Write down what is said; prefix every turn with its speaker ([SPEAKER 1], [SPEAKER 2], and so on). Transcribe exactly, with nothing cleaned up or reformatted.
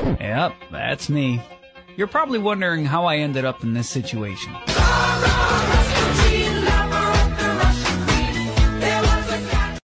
[SPEAKER 1] Yep, that's me. You're probably wondering how I ended up in this situation.